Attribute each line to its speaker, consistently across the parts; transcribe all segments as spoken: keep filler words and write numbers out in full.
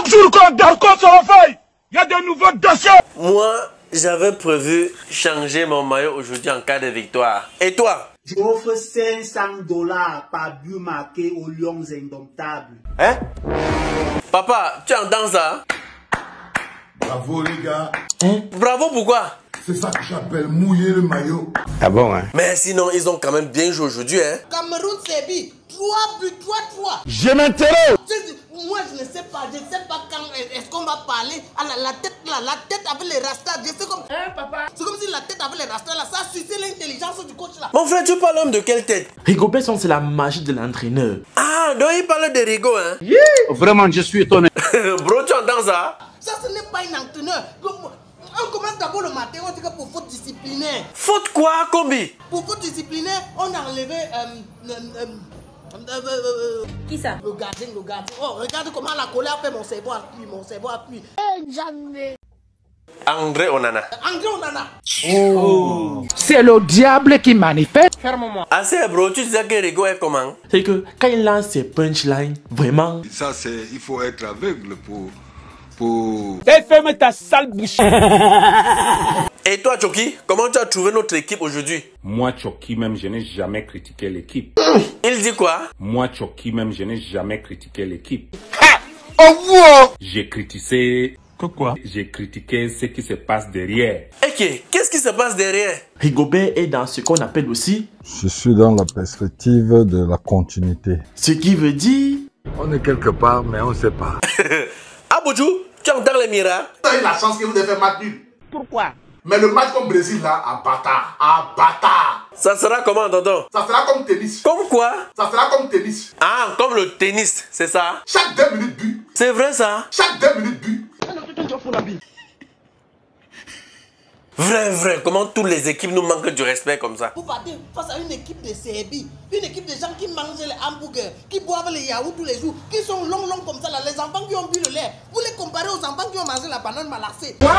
Speaker 1: jour qu'on d'accord sur la feuille, il y a de nouveaux dossiers.
Speaker 2: Moi, j'avais prévu changer mon maillot aujourd'hui en cas de victoire. Et toi?
Speaker 3: J'offre cinq cents dollars par but marqué aux Lions indomptables.
Speaker 2: Hein? Papa, tu entends ça?
Speaker 4: Bravo les gars.
Speaker 2: Hein? Bravo pourquoi?
Speaker 4: C'est ça que j'appelle mouiller le maillot.
Speaker 2: Ah bon, hein? Mais sinon, ils ont quand même bien joué aujourd'hui, hein?
Speaker 5: Cameroun Sébi, trois buts, trois trois.
Speaker 1: Je m'intéresse.
Speaker 5: Moi, je ne sais pas, je ne sais pas quand est-ce qu'on va parler. À la, la tête là, la tête avec les rastas, je sais comme... Hein, papa? C'est comme si la tête avec les rastas là, ça suscite l'intelligence du coach là.
Speaker 2: Mon frère, tu parles homme de quelle tête?
Speaker 6: Rigobert, c'est la magie de l'entraîneur.
Speaker 2: Ah, donc il parle de Rigo, hein?
Speaker 1: Yeah. Vraiment, je suis étonné.
Speaker 2: Bro, tu entends ça?
Speaker 5: Ça, ce n'est pas un entraîneur. On commence d'abord le matin, on dit que pour faute disciplinaire.
Speaker 2: Faute quoi, Combi?
Speaker 5: Pour faute disciplinaire, on a enlevé... Euh, euh, euh, euh, euh,
Speaker 7: Qui ça?
Speaker 5: Le gardien, le gardien. Oh, regarde comment la colère fait mon cerveau appuie, mon cerveau appuie.
Speaker 7: Eh, jamais.
Speaker 2: André Onana.
Speaker 5: André Onana.
Speaker 1: Oh. C'est le diable qui manifeste. Ferme-moi.
Speaker 2: Assez, bro, tu disais que Rigo est comment?
Speaker 6: C'est que quand il lance ses punchlines, vraiment...
Speaker 4: Ça, c'est... Il faut être aveugle pour... pour...
Speaker 1: Et ferme ta sale bouche.
Speaker 2: Et toi, Choki, comment tu as trouvé notre équipe aujourd'hui?
Speaker 8: Moi, Choki, même, je n'ai jamais critiqué l'équipe.
Speaker 2: Il dit quoi?
Speaker 8: Moi, Choki, même, je n'ai jamais critiqué l'équipe.
Speaker 1: Oh, wow.
Speaker 8: J'ai critiqué...
Speaker 6: Que quoi?
Speaker 8: J'ai critiqué ce qui se passe derrière.
Speaker 2: Ok, qu'est-ce qui se passe derrière?
Speaker 6: Rigobert est dans ce qu'on appelle aussi...
Speaker 9: Je suis dans la perspective de la continuité.
Speaker 6: Ce qui veut dire...
Speaker 9: On est quelque part, mais on ne sait pas.
Speaker 2: Ah, Boudjou, tu entends les miracles?
Speaker 3: Vous avez la chance que vous avez fait match nul.
Speaker 1: Pourquoi?
Speaker 3: Mais le match comme Brésil là, à bâtard, à bâtard.
Speaker 2: Ça sera comment, tonton?
Speaker 3: Ça sera comme tennis.
Speaker 2: Comme quoi?
Speaker 3: Ça sera comme tennis.
Speaker 2: Ah, comme le tennis, c'est ça?
Speaker 3: Chaque deux minutes but.
Speaker 2: C'est vrai ça?
Speaker 3: Chaque deux minutes but.
Speaker 2: Vrai, vrai, comment toutes les équipes nous manquent du respect comme ça?
Speaker 5: Vous partez face à une équipe de Serbie, une équipe de gens qui mangent les hamburgers, qui boivent les yaourts tous les jours, qui sont longs, longs comme ça, là, les enfants qui ont bu le lait. Vous les comparez aux enfants qui ont mangé la banane malaxée.
Speaker 7: What?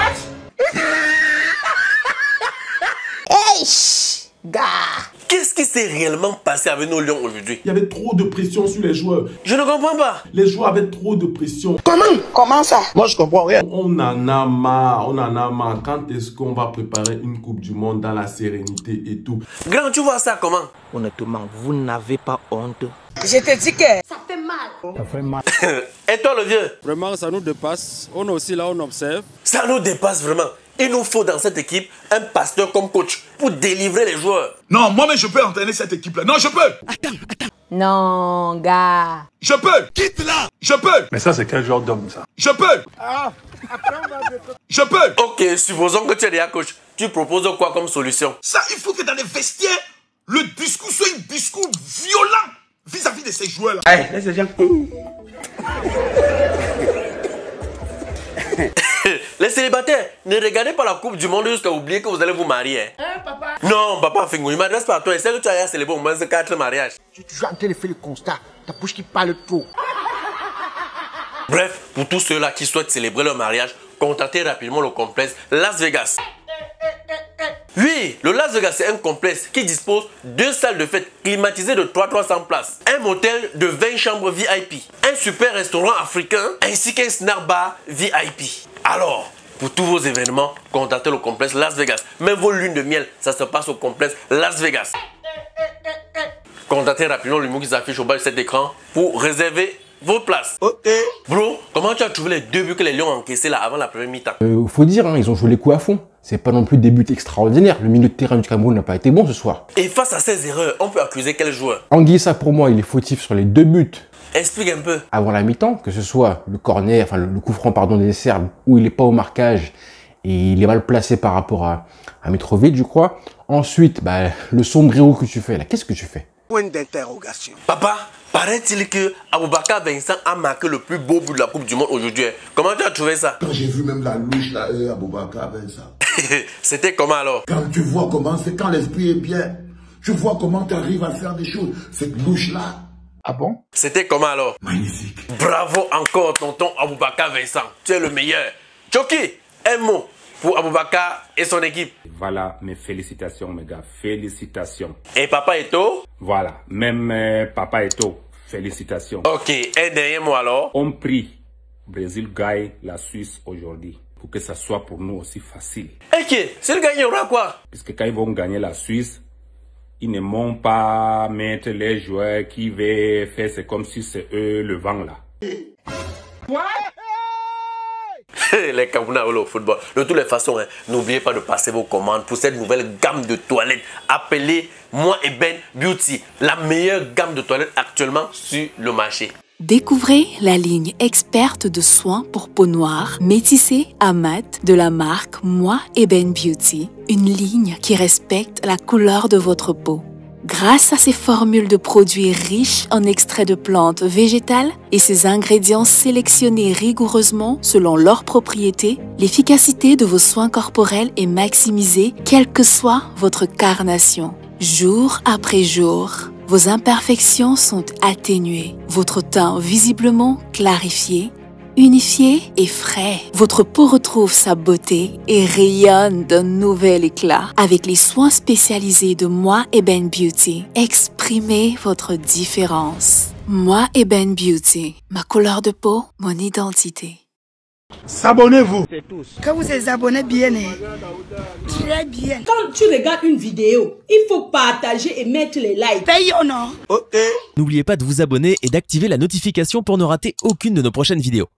Speaker 7: Hey, gars.
Speaker 2: Qu'est-ce qui s'est réellement passé avec nos Lions aujourd'hui?
Speaker 6: Il y avait trop de pression sur les joueurs.
Speaker 2: Je ne comprends pas.
Speaker 6: Les joueurs avaient trop de pression.
Speaker 5: Comment? Comment ça?
Speaker 1: Moi, je comprends rien.
Speaker 6: On en a marre, on en a marre. Quand est-ce qu'on va préparer une Coupe du Monde dans la sérénité et tout?
Speaker 2: Grand, tu vois ça comment?
Speaker 10: Honnêtement, vous n'avez pas honte.
Speaker 5: Je te dis que...
Speaker 7: Ça fait mal.
Speaker 10: Ça fait mal.
Speaker 2: Et toi, le vieux?
Speaker 11: Vraiment, ça nous dépasse. On est aussi là, on observe.
Speaker 2: Ça nous dépasse vraiment. Il nous faut dans cette équipe un pasteur comme coach pour délivrer les joueurs.
Speaker 4: Non, moi-même, je peux entraîner cette équipe-là. Non, je peux.
Speaker 7: Attends, attends. Non, gars.
Speaker 4: Je peux. Quitte là. Je peux.
Speaker 1: Mais ça, c'est quel genre d'homme, ça?
Speaker 4: Je peux. Ah, après on va... Je peux.
Speaker 2: Ok, supposons que tu es déjà coach. Tu proposes quoi comme solution?
Speaker 4: Ça, il faut que dans les vestiaires, le discours soit un discours violent vis-à-vis de ces joueurs-là.
Speaker 1: Hey, laisse les gens.
Speaker 2: Les célibataires, ne regardez pas la Coupe du Monde jusqu'à oublier que vous allez vous marier.
Speaker 5: Hein, papa?
Speaker 2: Non, papa Fingou, il m'adresse pas à toi. Essaye que tu ailles célébrer au moins ces quatre mariages.
Speaker 5: Je suis toujours en train de faire le constat. Ta bouche qui parle trop.
Speaker 2: Bref, pour tous ceux-là qui souhaitent célébrer leur mariage, contactez rapidement le complexe Las Vegas. Oui, le Las Vegas, c'est un complexe qui dispose de deux salles de fête climatisées de trois mille trois cents places, un motel de vingt chambres V I P, un super restaurant africain ainsi qu'un snack bar V I P. Alors, pour tous vos événements, contactez le complexe Las Vegas. Même vos lunes de miel, ça se passe au complexe Las Vegas. Contactez rapidement le numéro qui s'affiche au bas de cet écran pour réserver vos places.
Speaker 1: Ok.
Speaker 2: Bro, comment tu as trouvé les deux buts que les Lions ont encaissés là avant la première mi-temps?
Speaker 12: Euh, faut dire, hein, ils ont joué les coups à fond. C'est pas non plus des buts extraordinaires. Le milieu de terrain du Cameroun n'a pas été bon ce soir.
Speaker 2: Et face à ces erreurs, on peut accuser quel joueur?
Speaker 12: Anguissa, pour moi, il est fautif sur les deux buts.
Speaker 2: Explique un peu.
Speaker 12: Avant la mi-temps, que ce soit le corner, enfin le, le coup franc pardon des Serbes, où il est pas au marquage et il est mal placé par rapport à, à Mitrovic, je crois. Ensuite, bah, le sombrero que tu fais là, qu'est-ce que tu fais?
Speaker 5: Point d'interrogation.
Speaker 2: Papa, paraît-il que Aboubakar Vincent a marqué le plus beau but de la Coupe du Monde aujourd'hui. Comment tu as trouvé ça?
Speaker 4: Quand j'ai vu même la louche là, euh, Aboubakar Vincent.
Speaker 2: C'était comment alors?
Speaker 4: Quand tu vois comment c'est, quand l'esprit est bien, tu vois comment tu arrives à faire des choses. Cette louche là.
Speaker 1: Ah bon?
Speaker 2: C'était comment alors?
Speaker 4: Magnifique.
Speaker 2: Bravo encore, tonton Aboubakar Vincent. Tu es le meilleur. Choki, un mot pour Aboubakar et son équipe.
Speaker 8: Voilà, mes félicitations, mes gars. Félicitations.
Speaker 2: Et Papa Eto?
Speaker 8: Voilà, même euh, Papa Eto. Félicitations.
Speaker 2: Ok, un dernier mot alors.
Speaker 8: On prie Brésil gagne la Suisse aujourd'hui. Pour que ça soit pour nous aussi facile.
Speaker 2: Ok, s'ils gagnent, il y aura quoi?
Speaker 8: Puisque quand ils vont gagner la Suisse, ils ne vont pas mettre les joueurs qui veulent faire, c'est comme si c'est eux le vent là.
Speaker 2: Quoi? Les Camerounais au football. De toutes les façons, hein, n'oubliez pas de passer vos commandes pour cette nouvelle gamme de toilettes appelée Moi Eben Beauty. La meilleure gamme de toilettes actuellement sur le marché.
Speaker 13: Découvrez la ligne experte de soins pour peau noire, métissée à mat de la marque Moi Eben Beauty. Une ligne qui respecte la couleur de votre peau. Grâce à ces formules de produits riches en extraits de plantes végétales et ces ingrédients sélectionnés rigoureusement selon leurs propriétés, l'efficacité de vos soins corporels est maximisée quelle que soit votre carnation. Jour après jour, vos imperfections sont atténuées, votre teint visiblement clarifié, unifié et frais. Votre peau retrouve sa beauté et rayonne d'un nouvel éclat. Avec les soins spécialisés de Moi Eben Beauty, exprimez votre différence. Moi Eben Beauty, ma couleur de peau, mon identité.
Speaker 3: S'abonnez-vous.
Speaker 14: Quand vous êtes abonné bien, très bien.
Speaker 15: Quand tu regardes une vidéo, il faut partager et mettre les likes.
Speaker 14: Paye ou non?
Speaker 16: N'oubliez pas de vous abonner et d'activer la notification pour ne rater aucune de nos prochaines vidéos.